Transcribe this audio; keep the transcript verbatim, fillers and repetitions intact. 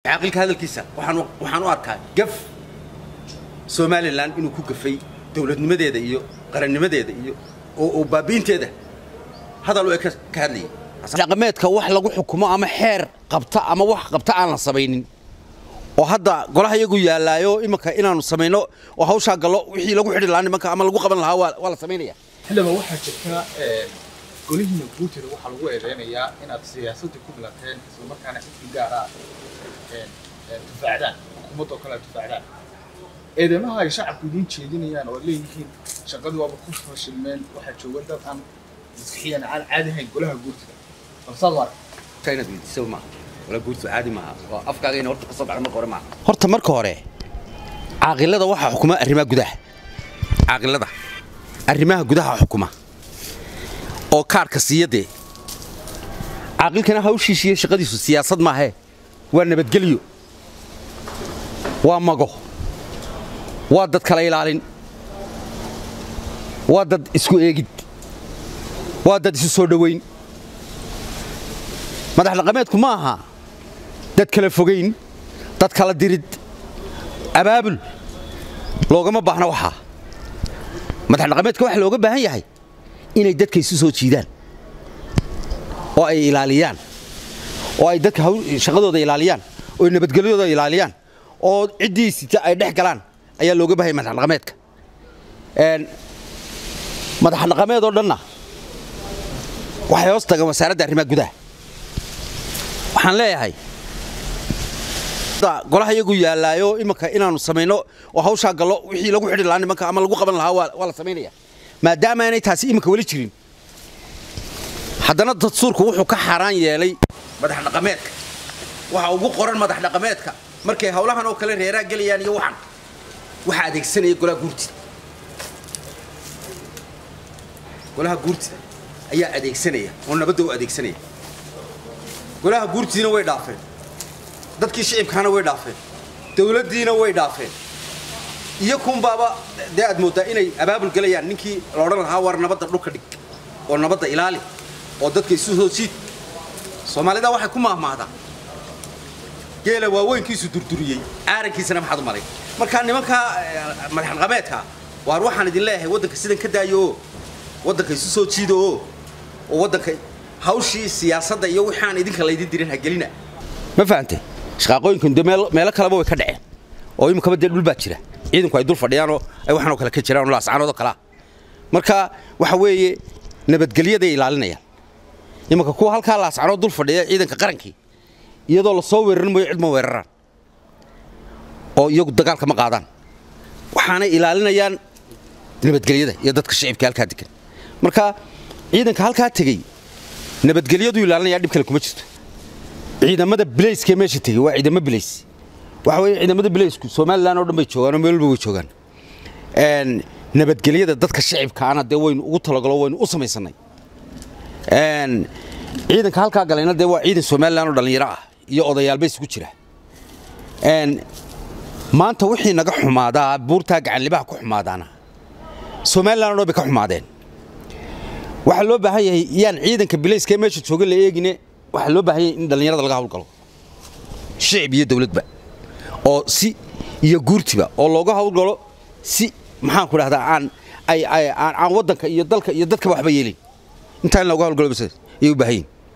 عاقل هذا الكيسة وحنو وحنو أركان قف سومالي لان إنه كوكفي دولة نمدة ده إيو قرن نمدة ده إيو وبابين تده هذا لو إك كهذي رقمات كواح لقوا حكومة أما حير قبطة أما واح قبطة على الصبيين وهذا قلها يقول يا لا يو إما كإنا نصمينه وهوش قالوا وحي لقوا حد الآن ما كأما لقوا قبل الهواء ولا صمينية هلا ما واحد كنا قوليه نقول ترى واحد لقوا إذا يا إن السياسة تكون لكن ثم كان في جارة تفاعلان حكومة وكلا تفاعلان إذا ما هاي شعب بدين شيء يعني ولا يمكن شغلوا أبو كوش فشلمان واحد شو ولد أم مسكين عن عادي هاي قولها قلت فصار كاينة تسوي معه ولا قلت عادي معه أفكارين ورت قصب على مقارنة معه هرت مركو هره عاقل هذا واحد حكومة الرماء جده عاقل هذا الرماء جده حكومة أو كاركسية ده عاقل كنا هوشي شيء شقدي السياسة ما هي وأنا بتقليو وامجو وادد كلا يلالين وادد اسكو ايجد وادد اسو دوين مدح رقميتكم maaha dad kala fogeyn dad kala dirid abaabul loogama baahna waxa madax raqameedka waxa looga baahan yahay inay dadka isu soo jiidaan oo ay ilaaliyaan oo ay dadka shaqadooda ilaaliyaan oo nabadgelyadooda ilaaliyaan oo cidiisita ay dhex galaan ayaa looga baahay madax raqameedka een madax raqameed oo dhanna waxay hoos tagaan wasaaradda arrimaha gudaha waxaan leeyahay golaha iyagu yaalaayo imaka inaanu sameeyno oo hawsha galo wixii lagu xidhi laana imaka ama lagu qaban lahaa waa la sameeynaya maadaama aanay taasi imaka wali jirin haddana dadsuurku wuxuu ka xaraan yeelay madax raqameedka waxa ugu qoran madax raqameedka markay hawlahan oo kale reeraa galayaan iyo waxan waxa adeegsanaya golaha guurtida golaha guurtida ayaa adeegsanaya oo nabadda u adeegsanaya golaha guurtidina way dhaafeen dadkii shicibkaana way dhaafeen dawladdiina way dhaafeen iyo kun baaba de aad moodaa inay abaabul galayaan ninkii la oran lahaa war nabadda dhulka dhig oo nabadda ilaali oo dadka isu soo jiid Soomaalida waxay ku maahmaahdaa geela waaweynkiisu durduriyay aarankiisana maxad u malay marka nimanka madax raqameedka waar waxaan idin leeyahay wadanka sidan ka daayo wadanka isu soo jiido oo wadanka hawshii siyaasadda iyo waxaan idinka la idin dirin ha gelina ma fahamtay shaqooyinkan meel meel kale way ka dhaceen oo imika badal dhul baa jira ciidanku ay dul fadhiyaan oo ay waxaan oo kale ka jiraan oo laascaanood kala marka waxa weeye nabadgelyada ilaalinayaan imika kuwa halka laascaanood dul fadhiya ciidanka qarankii iyadoo la soo weerarin mooy cid ma weeraraan oo iyagu dagaalka ma qaadaan waxaana ilaalinayaan nabadgelyada iyo dadka shicibka halka degan marka ciidanka halka tagay nabadgelyadu ilaalinaya dib kale kuma jirto ciidamada Blaze meesha tagay waa ciidamada Blaze waxa weeye ciidamada Blaze Soomaaliland oo dhan bay joogaan oo meel walba way joogaan een nabadgelyada dadka shicibka ana de weyn ugu talagalo weyn u sameeysanay een ciidanka halka galayna de waa ciidan Soomaaliland oo dhalinyaro ah iyo odayaal bay isku jira een maanta wixii naga xumaada buurta gacan libaha ku xumaadana Soomaaliland oo bay ka xumaadeen waxa loo baahan yahay yaan ciidanka Blaze meesha jooga la eegine waxa loo baahan yahay in dhalinyarada laga hawlgalo shicib iyo dawladba oo si iyo guurtiba oo looga hawlgalo si maxaan ku raahdaa aan ay aan wadanka iyo dalka iyo dadka waxba yeelin inta looga hawlgalo bas iyo baahin